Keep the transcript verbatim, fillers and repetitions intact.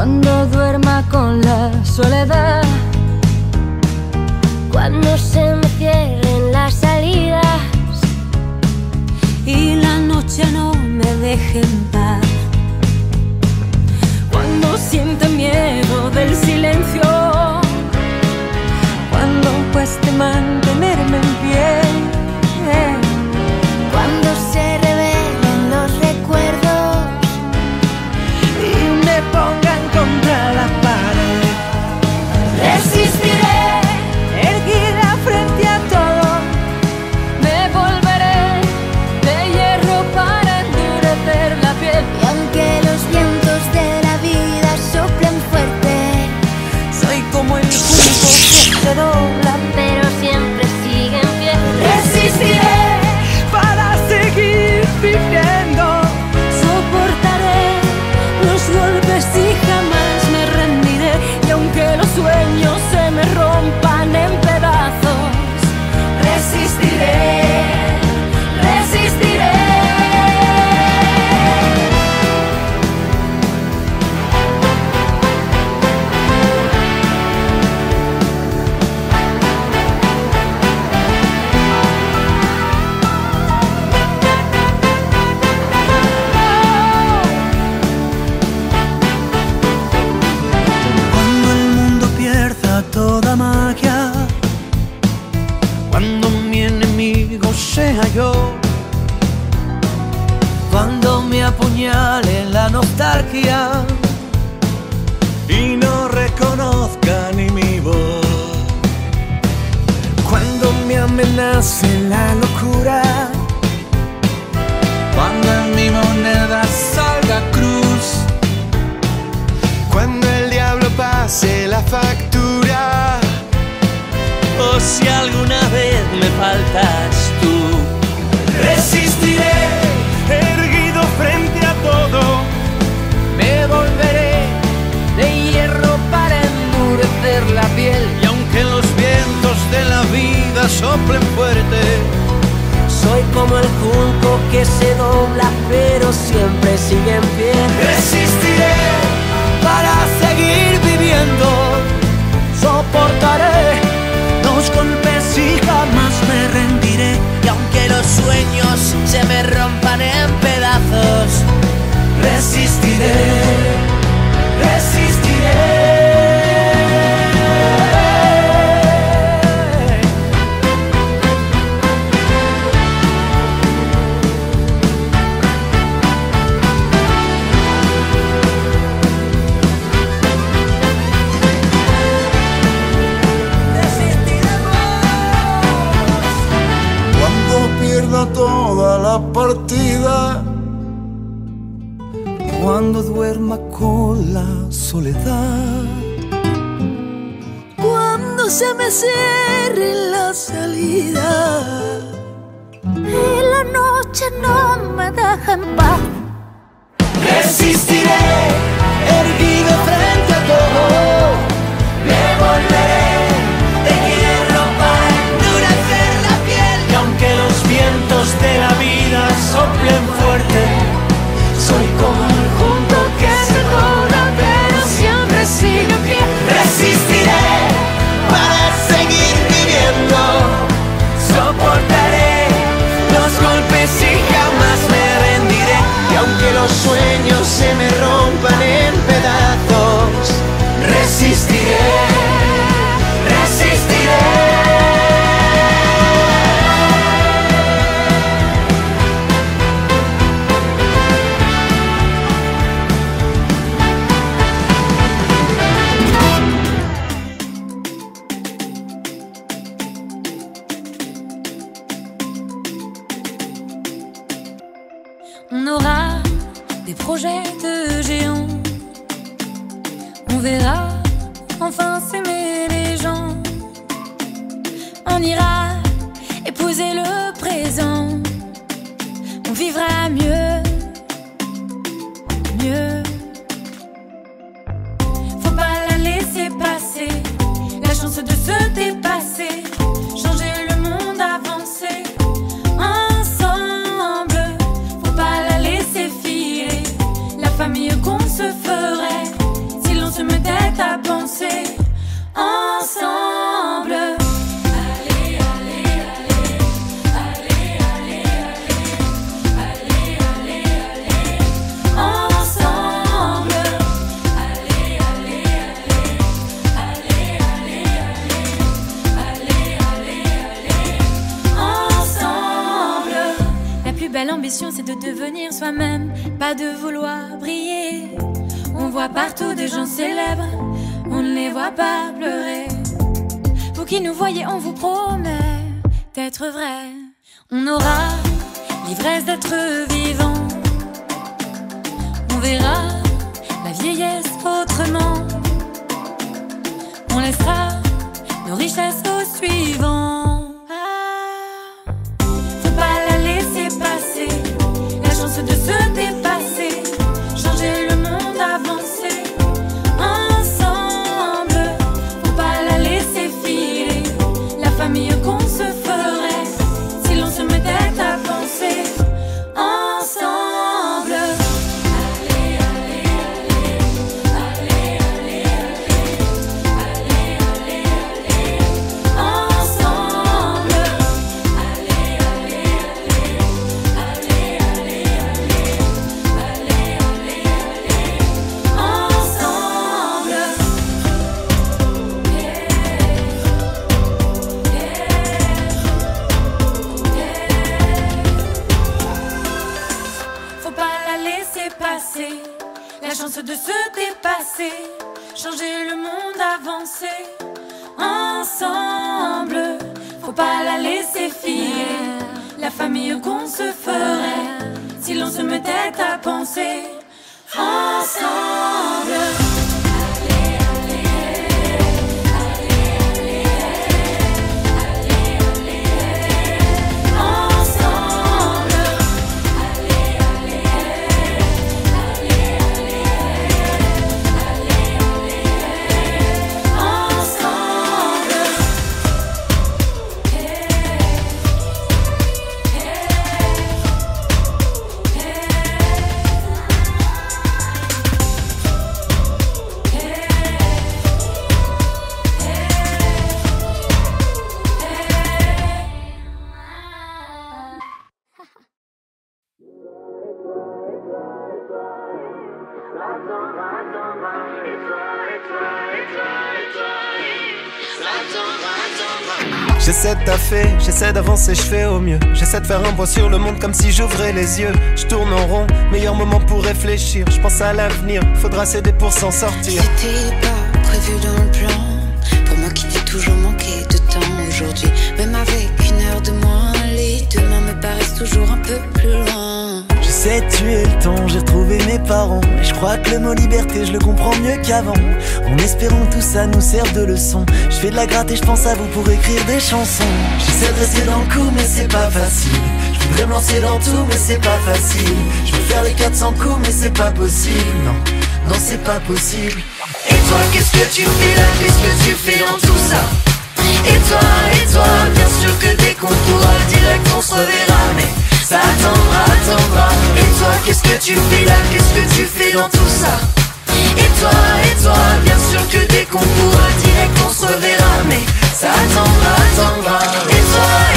Cuando duerma con la soledad, cuando se me cierren las salidas y la noche no me deje en paz, cuando sienta miedo del silencio, cuando cueste mantenerme en pie, cuando se revelen los recuerdos y me pongan contra la pared, resistiré, erguida frente a todo. me volveré de hierro para endurecer la piel. Y aunque los vientos de la vida soplen fuerte, soy como el junco que se dobla, pero siempre sigue en pie. resistiré para seguir viviendo, soportaré los golpes y jamás me rendiré. Y aunque los sueños se me rompan en pedazos, resistiré, resistiré. Cuando el mundo pierda toda magia, cuando mi enemigo sea yo, cuando me apuñale la nostalgia y no reconozca ni mi voz, cuando me amenace la locura, cuando en mi moneda salga cruz, cuando el diablo pase la factura, o si alguna vez me faltas tú, resistiré, erguido frente a todo, me volveré de hierro para endurecer la piel. Y aunque los vientos de la vida soplen fuerte, soy como el junco que se dobla pero siempre sigue en pie. Resistiré para seguir viviendo, soportaré los golpes y jamás me rendiré. Y aunque los sueños se me rompan en pedazos, resistiré, resistiré. Pierda toda la partida, cuando duerma con la soledad, Cuando se me cierre la salida y la noche no me deja en paz, resistiré, erguido frente a todo, me volveré de hierro para endurecer la piel. Y aunque los vientos de la vida soplen fuerte, soy como el junco que se dobla pero siempre sigue en pie. Resistiré para seguir viviendo, soportaré los golpes y jamás me rendiré. Y aunque los sueños se me rompan en pedazos, resistiré, resistiré. On aura des projets de géants, on verra enfin s'aimer les gens, on ira épouser le présent, on vivra mieux, mieux. Faut pas la laisser passer, la chance de se dépasser, changer le monde, avancer ensemble. Faut pas la laisser filer, devenir soi-même, pas de vouloir briller. On voit partout des gens célèbres, on ne les voit pas pleurer. Vous qui nous voyez, on vous promet d'être vrai. On aura l'ivresse d'être vivant. On verra la vieillesse autrement. On laissera nos richesses aux suivants. Ah, faut pas la laisser passer, la chance de se dépasser, changer le monde, avancer ensemble. Faut pas la laisser filer, la famille qu'on se ferait si l'on se mettait à penser ensemble. Allez, allez, allez, allez, allez, allez, allez, allez, ensemble. Allez, allez, allez, allez, allez, allez, allez, allez, ensemble. Yeah, faut pas la laisser passer, la chance de se dépasser, changer le monde, avancer ensemble. Faut pas la laisser filer, la famille qu'on se ferait si l'on se mettait à penser ensemble. Allez, allez, allez, allez, allez, allez, allez, ensemble. Allez, allez, allez, allez, allez, allez, ensemble. J'essaie de taffer, j'essaie d'avancer, je fais au mieux. J'essaie de faire un point sur le monde comme si j'ouvrais les yeux. Je tourne en rond, meilleur moment pour réfléchir. Je pense à l'avenir, faudra s'aider pour s'en sortir. C'était pas prévu dans le plan, pour moi qui t'ai toujours manqué de temps. Aujourd'hui, même avec une heure de moins, les demain me paraissent toujours un peu plus loin. J'essaie de tuer le temps, j'ai retrouvé mes parents. Et je crois que le mot liberté, je le comprends mieux qu'avant. En espérant que tout ça nous serve de leçon. Je fais de la gratte et je pense à vous pour écrire des chansons. J'essaie de rester dans le coup mais c'est pas facile. Je voudrais me lancer dans tout mais c'est pas facile. Je veux faire les quatre cents coups mais c'est pas possible. Non, non c'est pas possible. Et toi, qu'est-ce que tu fais là? Qu'est-ce que tu fais dans tout ça? Et toi, et toi, bien sûr que dès qu'on pourra direct on se reverra. Mais ça attendra, attendra. Et toi, qu'est-ce que tu fais là? Qu'est-ce que tu fais dans tout ça? Et toi, et toi, bien sûr que dès qu'on pourra direct on se reverra. Mais ça attendra, attendra. Et toi,